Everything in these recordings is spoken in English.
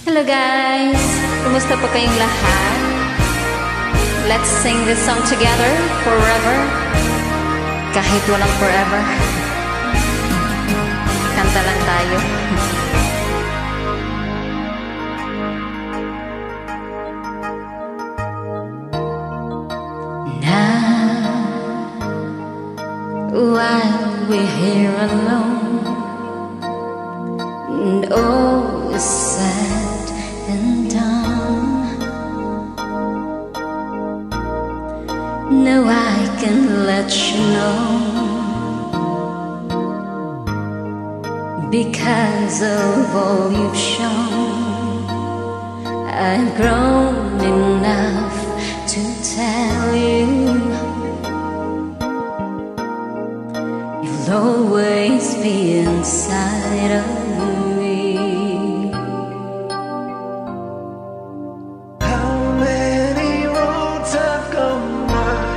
Hello guys! Kumusta po kayong lahat? Let's sing this song together, forever. Kahit walang forever. Kanta lang tayo. Now, while we're here alone, and all is said and done, now I can let you know, because of all you've shown, I've grown enough to tell you you'll always be inside of me. How many roads I've gone by,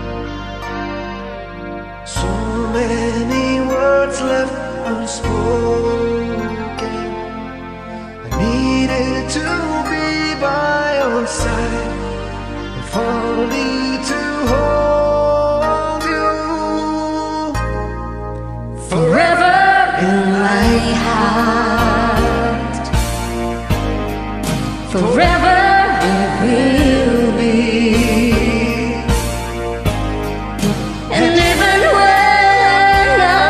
so many words left unspoken. I needed to be by your side, if only to hold you Forever in my heart, forever it will be. And even when I'm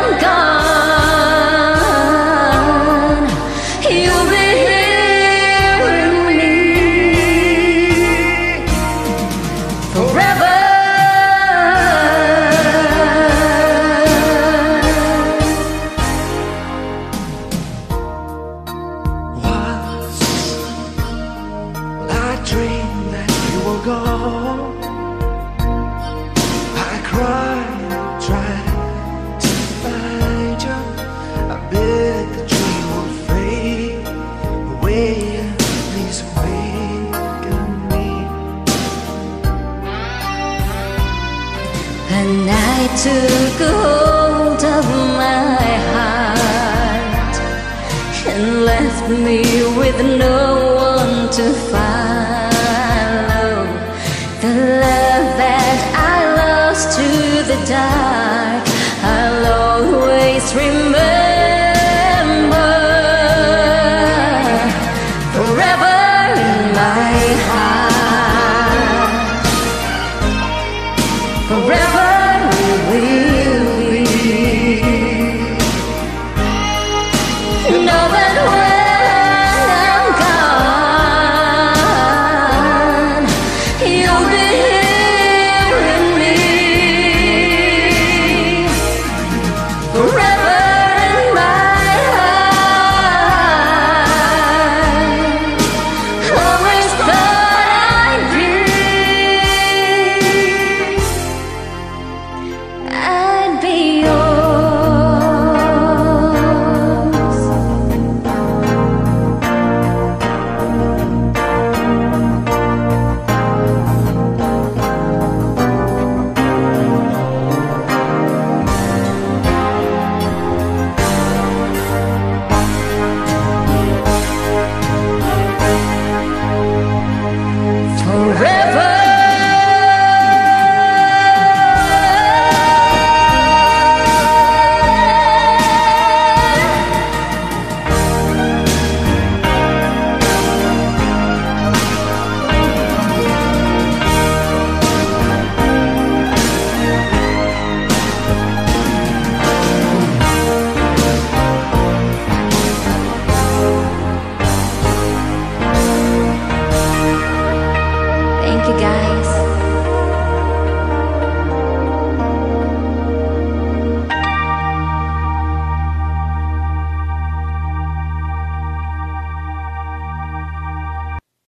gone, you'll be here with me. Forever. Dream that you were gone. I cried, tried to find you. I bet the dream would fade away. Please awaken me. And I took a hold of my heart and left me with no one to follow. The love that I lost to the dark, I'll always remember. Forever in my heart, forever we will be. No.